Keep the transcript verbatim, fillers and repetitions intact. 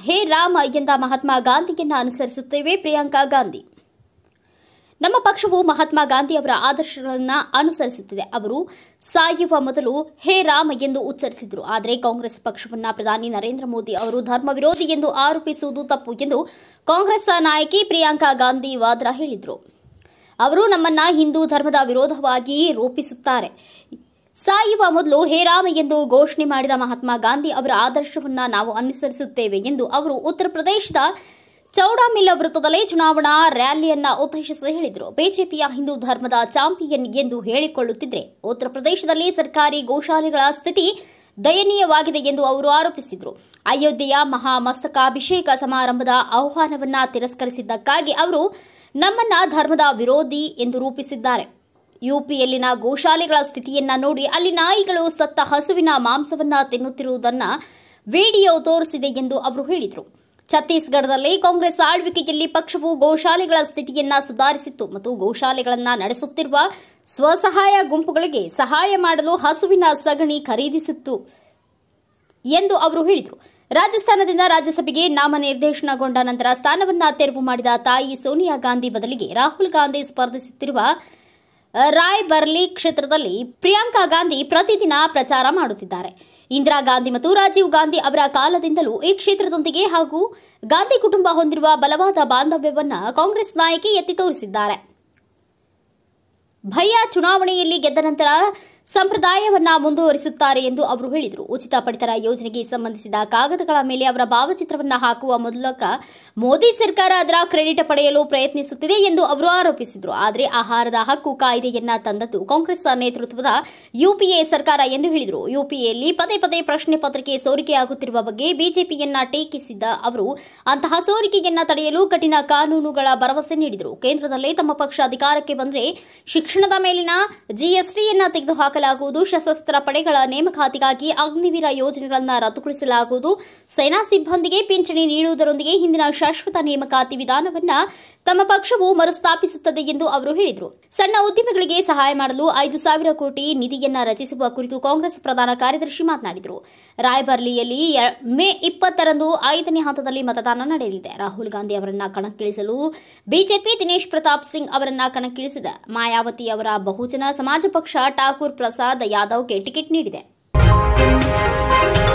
ಹೇ ರಾಮ ಎಂದ ಮಹಾತ್ಮ ಗಾಂಧಿಯನ್ನ ಅನುಸರಿಸುತ್ತೇವೆ. ಪ್ರಿಯಾಂಕಾ ಗಾಂಧಿ: ನಮ್ಮ ಪಕ್ಷವು ಮಹಾತ್ಮ ಗಾಂಧಿ ಅವರ ಆದರ್ಶಗಳನ್ನು ಅನುಸರಿಸುತ್ತಿದೆ. ಅವರು ಸಾಯುವ ಮೊದಲು ಹೇ ರಾಮ ಎಂದು ಉಚ್ಚರಿಸಿದರು. ಆದರೆ ಕಾಂಗ್ರೆಸ್ ಪಕ್ಷವನ್ನ ಪ್ರಧಾನಿ ನರೇಂದ್ರ ಮೋದಿ ಅವರು ಧರ್ಮ ವಿರೋಧಿ ಎಂದು ಆರೋಪಿಸುವುದು ತಪ್ಪು ಎಂದು ಕಾಂಗ್ರೆಸ್ ನಾಯಕಿ ಪ್ರಿಯಾಂಕಾ ಗಾಂಧಿ ವಾದ್ರಾ ಹೇಳಿದರು. ಅವರು ನಮ್ಮನ್ನ ಹಿಂದೂ ಧರ್ಮದ ವಿರೋಧವಾಗಿ ರೂಪಿಸುತ್ತಾರೆ. ಸಾಯುವ ಮೊದಲು ಹೇ ರಾಮ ಎಂದು ಘೋಷಣೆ ಮಾಡಿದ ಮಹಾತ್ಮ ಗಾಂಧಿ ಅವರ ಆದರ್ಶವನ್ನ ನಾವು ಅನುಸರಿಸುತ್ತೇವೆ ಎಂದು ಅವರು ಉತ್ತರ ಪ್ರದೇಶದ ಚೌಡಾಮಿಲ್ ವೃತ್ತದಲ್ಲಿ ಚುನಾವಣಾ ರ್ಯಾಲಿಯನ್ನ ಉದ್ದೇಶಿಸಿ ಹೇಳಿದರು. ಬಿಜೆಪಿಯ ಹಿಂದೂ ಧರ್ಮದ ಚಾಂಪಿಯನ್ ಎಂದು ಹೇಳಿಕೊಳ್ಳುತ್ತಿದ್ದರೆ ಉತ್ತರ ಪ್ರದೇಶದಲ್ಲಿ ಸರ್ಕಾರಿ ಗೋಶಾಲೆಗಳ ಸ್ಥಿತಿ ದಯನೀಯವಾಗಿದೆ ಎಂದು ಅವರು ಆರೋಪಿಸಿದರು. ಅಯೋಧ್ಯೆಯ ಮಹಾಮಸ್ತಕಾಭಿಷೇಕ ಸಮಾರಂಭದ ಆಹ್ವಾನವನ್ನ ತಿರಸ್ಕರಿಸಿದ್ದಕ್ಕಾಗಿ ಅವರು ನಮ್ಮನ್ನ ಧರ್ಮದ ವಿರೋಧಿ ಎಂದು ರೂಪಿಸಿದ್ದಾರೆ. ಯುಪಿಯಲ್ಲಿನ ಗೋಶಾಲೆಗಳ ಸ್ಥಿತಿಯನ್ನ ನೋಡಿ ಅಲ್ಲಿ ನಾಯಿಗಳು ಸತ್ತ ಹಸುವಿನ ಮಾಂಸವನ್ನ ತಿನ್ನುತ್ತಿರುವುದನ್ನ ವಿಡಿಯೋ ತೋರಿಸಿದೆ ಎಂದು ಅವರು ಹೇಳಿದರು. ಛತ್ತೀಸ್ಗಢದಲ್ಲಿ ಕಾಂಗ್ರೆಸ್ ಆಳ್ವಿಕೆಯಲ್ಲಿ ಪಕ್ಷವು ಗೋಶಾಲೆಗಳ ಸ್ಥಿತಿಯನ್ನ ಸುಧಾರಿಸಿತ್ತು ಮತ್ತು ಗೋಶಾಲೆಗಳನ್ನು ನಡೆಸುತ್ತಿರುವ ಸ್ವಸಹಾಯ ಗುಂಪುಗಳಿಗೆ ಸಹಾಯ ಮಾಡಲು ಹಸುವಿನ ಸಗಣಿ ಖರೀದಿಸಿತ್ತು ಎಂದು ಅವರು ಹೇಳಿದರು. ರಾಜಸ್ಥಾನದಿಂದ ರಾಜ್ಯಸಭೆಗೆ ನಾಮನಿರ್ದೇಶನಗೊಂಡ ನಂತರ ಸ್ಥಾನವನ್ನ ತೆರವು ಮಾಡಿದ ತಾಯಿ ಸೋನಿಯಾ ಗಾಂಧಿ ಬದಲಿಗೆ ರಾಹುಲ್ ಗಾಂಧಿ ಸ್ಪರ್ಧಿಸುತ್ತಿರುವ ರಾಯ್ಬರ್ಲಿ ಕ್ಷೇತ್ರದಲ್ಲಿ ಪ್ರಿಯಾಂಕಾ ಗಾಂಧಿ ಪ್ರತಿದಿನ ಪ್ರಚಾರ ಮಾಡುತ್ತಿದ್ದಾರೆ. ಇಂದಿರಾ ಗಾಂಧಿ ಮತ್ತು ರಾಜೀವ್ ಗಾಂಧಿ ಅವರ ಕಾಲದಿಂದಲೂ ಈ ಕ್ಷೇತ್ರದೊಂದಿಗೆ ಹಾಗೂ ಗಾಂಧಿ ಕುಟುಂಬ ಹೊಂದಿರುವ ಬಲವಾದ ಬಾಂಧವ್ಯವನ್ನ ಕಾಂಗ್ರೆಸ್ ನಾಯಕಿ ಎತ್ತಿ ತೋರಿಸಿದ್ದಾರೆ. ಭಯ್ಯ ಚುನಾವಣೆಯಲ್ಲಿ ಗೆದ್ದ ನಂತರ ಸಂಪ್ರದಾಯವನ್ನ ಮುಂದುವರಿಸುತ್ತಾರೆ ಎಂದು ಅವರು ಹೇಳಿದರು. ಉಚಿತ ಪಡಿತರ ಯೋಜನೆಗೆ ಸಂಬಂಧಿಸಿದ ಕಾಗದಗಳ ಮೇಲೆ ಅವರ ಭಾವಚಿತ್ರವನ್ನ ಹಾಕುವ ಮೂಲಕ ಮೋದಿ ಸರ್ಕಾರ ಅದರ ಕ್ರೆಡಿಟ್ ಪಡೆಯಲು ಪ್ರಯತ್ನಿಸುತ್ತಿದೆ ಎಂದು ಅವರು ಆರೋಪಿಸಿದರು. ಆದರೆ ಆಹಾರದ ಹಕ್ಕು ಕಾಯ್ದೆಯನ್ನ ತಂದದ್ದು ಕಾಂಗ್ರೆಸ್ ನೇತೃತ್ವದ ಯುಪಿಎ ಸರ್ಕಾರ ಎಂದು ಹೇಳಿದರು. ಯುಪಿಎಯಲ್ಲಿ ಪದೇ ಪದೇ ಪ್ರಶ್ನೆ ಪತ್ರಿಕೆ ಸೋರಿಕೆಯಾಗುತ್ತಿರುವ ಬಗ್ಗೆ ಬಿಜೆಪಿಯನ್ನ ಟೀಕಿಸಿದ ಅವರು ಅಂತಹ ಸೋರಿಕೆಯನ್ನ ತಡೆಯಲು ಕಠಿಣ ಕಾನೂನುಗಳ ಭರವಸೆ ನೀಡಿದರು. ಕೇಂದ್ರದಲ್ಲಿ ತಮ್ಮ ಪಕ್ಷ ಅಧಿಕಾರಕ್ಕೆ ಬಂದರೆ ಶಿಕ್ಷಣದ ಮೇಲಿನ ಜಿಎಸ್ಟಿಯನ್ನ ತೆಗೆದುಹಾಕಲಾಗುವುದು, ಸಶಸ್ತ್ರ ಪಡೆಗಳ ನೇಮಕಾತಿಗಾಗಿ ಅಗ್ನಿವೀರ ಯೋಜನೆಗಳನ್ನು ರದ್ದುಗೊಳಿಸಲಾಗುವುದು, ಸೇನಾ ಸಿಬ್ಬಂದಿಗೆ ಪಿಂಚಣಿ ನೀಡುವುದರೊಂದಿಗೆ ಹಿಂದಿನ ಶಾಶ್ವತ ನೇಮಕಾತಿ ವಿಧಾನವನ್ನ ತಮ್ಮ ಪಕ್ಷವು ಮರುಸ್ಥಾಪಿಸುತ್ತದೆ ಎಂದು ಅವರು ಹೇಳಿದರು. ಸಣ್ಣ ಉದ್ಯಮಿಗಳಿಗೆ ಸಹಾಯ ಮಾಡಲು ಐದು ಸಾವಿರ ಕೋಟಿ ನಿಧಿಯನ್ನ ರಚಿಸುವ ಕುರಿತು ಕಾಂಗ್ರೆಸ್ ಪ್ರಧಾನ ಕಾರ್ಯದರ್ಶಿ ಮಾತನಾಡಿದರು. ರಾಯ್ಬರ್ಲಿಯಲ್ಲಿ ಮೇ ಇಪ್ಪತ್ತರಂದು ಐದನೇ ಹಂತದಲ್ಲಿ ಮತದಾನ ನಡೆಯಲಿದೆ. ರಾಹುಲ್ ಗಾಂಧಿ ಅವರನ್ನ ಕಣಕ್ಕಿಳಿಸಲು ಬಿಜೆಪಿ ದಿನೇಶ್ ಪ್ರತಾಪ್ ಸಿಂಗ್ ಅವರನ್ನ ಕಣಕ್ಕಿಳಿಸಿದೆ. ಮಾಯಾವತಿ ಅವರ ಬಹುಜನ ಸಮಾಜ ಪಕ್ಷ ಠಾಕೂರ್ ಪ್ರಸಾದ್ ಯಾದವ್ಗೆ ಟಿಕೆಟ್ ನೀಡಿದೆ.